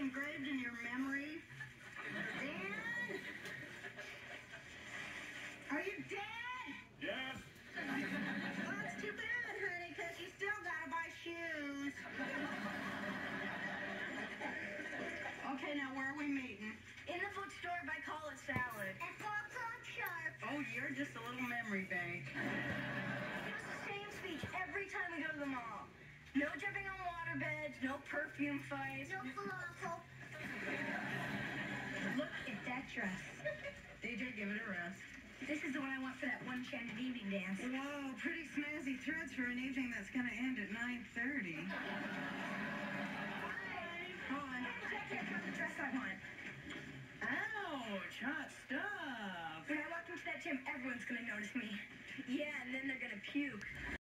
engraved in your memory? Dan? Are you dead? Yes. Well, that's too bad, honey, because you still gotta buy shoes. Okay, now where are we meeting? In the bookstore by College Salad. At 4 o'clock sharp. Oh, you're just a little memory bank. It's the same speech every time we go to the mall. No jumping on water beds, no perfume fights. No falafel. Look at that dress. DJ, give it a rest. This is the one I want for that one enchanted evening dance. Whoa, pretty snazzy threads for an evening that's going to end at 9:30. Hi. Check out the dress I want. Ouch, hot stuff. When I walk into that gym, everyone's gonna notice me. Yeah, and then they're gonna puke.